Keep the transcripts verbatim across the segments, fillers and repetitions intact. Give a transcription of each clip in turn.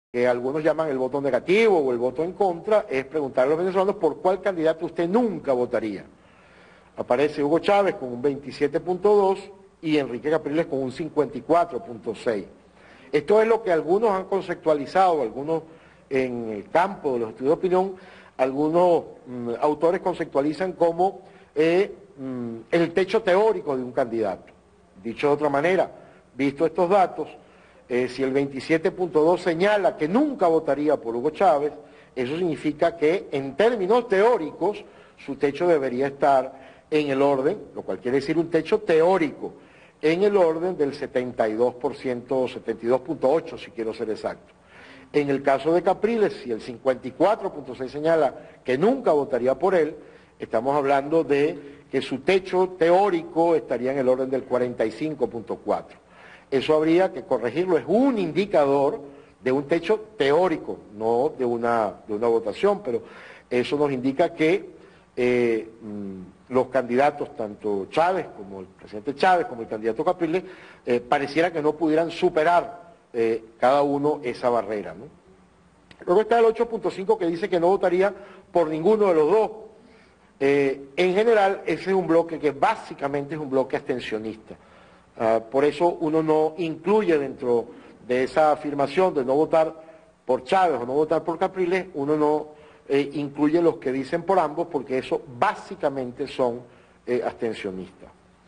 que algunos llaman el voto negativo o el voto en contra, es preguntar a los venezolanos por cuál candidato usted nunca votaría. Aparece Hugo Chávez con un veintisiete punto dos y Enrique Capriles con un cincuenta y cuatro punto seis. Esto es lo que algunos han conceptualizado, algunos en el campo de los estudios de opinión, algunos mm, autores conceptualizan como eh, mm, el techo teórico de un candidato. Dicho de otra manera, visto estos datos, eh, si el veintisiete punto dos señala que nunca votaría por Hugo Chávez, eso significa que en términos teóricos su techo debería estar en el orden, lo cual quiere decir un techo teórico, en el orden del setenta y dos por ciento, setenta y dos punto ocho si quiero ser exacto. En el caso de Capriles, si el cincuenta y cuatro punto seis señala que nunca votaría por él, estamos hablando de que su techo teórico estaría en el orden del cuarenta y cinco punto cuatro. Eso habría que corregirlo, es un indicador de un techo teórico, no de una, de una votación, pero eso nos indica que eh, mmm, los candidatos, tanto Chávez como el presidente Chávez, como el candidato Capriles, eh, pareciera que no pudieran superar eh, cada uno esa barrera, ¿no? Luego está el ocho punto cinco que dice que no votaría por ninguno de los dos. Eh, en general, ese es un bloque que básicamente es un bloque abstencionista. Uh, por eso uno no incluye dentro de esa afirmación de no votar por Chávez o no votar por Capriles, uno no eh, incluye los que dicen por ambos, porque eso básicamente son eh, abstencionistas.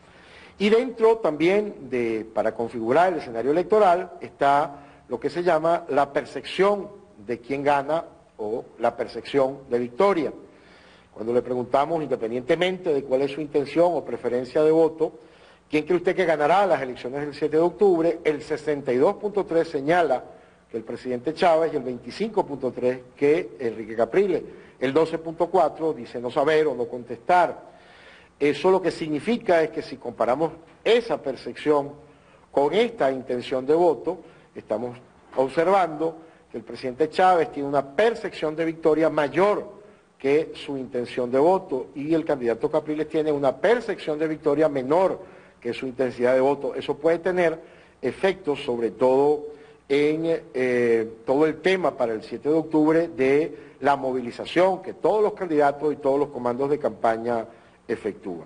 Y dentro también, de, para configurar el escenario electoral, está lo que se llama la percepción de quién gana o la percepción de victoria. Cuando le preguntamos, independientemente de cuál es su intención o preferencia de voto, ¿quién cree usted que ganará las elecciones del siete de octubre? El sesenta y dos punto tres señala que el presidente Chávez y el veinticinco punto tres que Enrique Capriles. El doce punto cuatro dice no saber o no contestar. Eso lo que significa es que si comparamos esa percepción con esta intención de voto, estamos observando que el presidente Chávez tiene una percepción de victoria mayor que su intención de voto y el candidato Capriles tiene una percepción de victoria menor que su intensidad de voto. Eso puede tener efectos sobre todo en eh, todo el tema para el siete de octubre de la movilización que todos los candidatos y todos los comandos de campaña efectúan.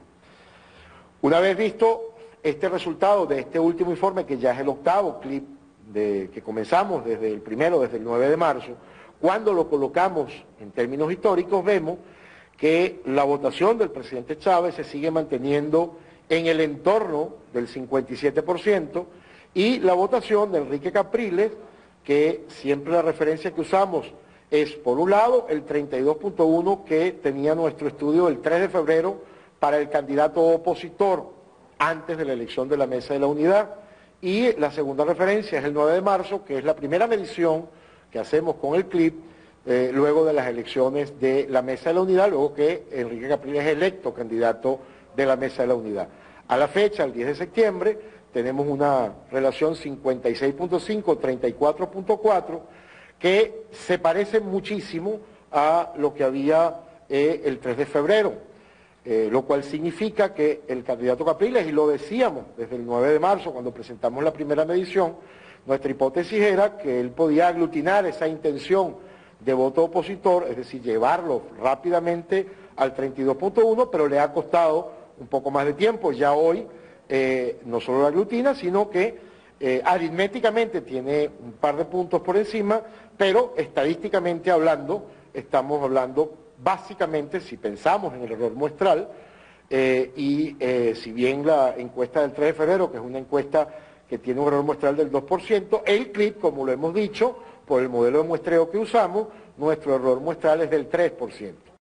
Una vez visto este resultado de este último informe, que ya es el octavo clip de, que comenzamos desde el primero, desde el nueve de marzo, cuando lo colocamos en términos históricos, vemos que la votación del presidente Chávez se sigue manteniendo en el entorno del cincuenta y siete por ciento y la votación de Enrique Capriles, que siempre la referencia que usamos es, por un lado, el treinta y dos punto uno que tenía nuestro estudio el tres de febrero para el candidato opositor antes de la elección de la Mesa de la Unidad, y la segunda referencia es el nueve de marzo, que es la primera medición que hacemos con el clip eh, luego de las elecciones de la Mesa de la Unidad, luego que Enrique Capriles es electo candidato de la Mesa de la Unidad. A la fecha, el diez de septiembre, tenemos una relación cincuenta y seis punto cinco, treinta y cuatro punto cuatro, que se parece muchísimo a lo que había eh, el tres de febrero, eh, lo cual significa que el candidato Capriles, y lo decíamos desde el nueve de marzo cuando presentamos la primera medición, nuestra hipótesis era que él podía aglutinar esa intención de voto opositor, es decir, llevarlo rápidamente al treinta y dos punto uno, pero le ha costado un poco más de tiempo. Ya hoy eh, no solo la aglutina, sino que eh, aritméticamente tiene un par de puntos por encima, pero estadísticamente hablando, estamos hablando básicamente, si pensamos en el error muestral, eh, y eh, si bien la encuesta del tres de febrero, que es una encuesta que tiene un error muestral del dos por ciento, el clip, como lo hemos dicho, por el modelo de muestreo que usamos, nuestro error muestral es del tres por ciento.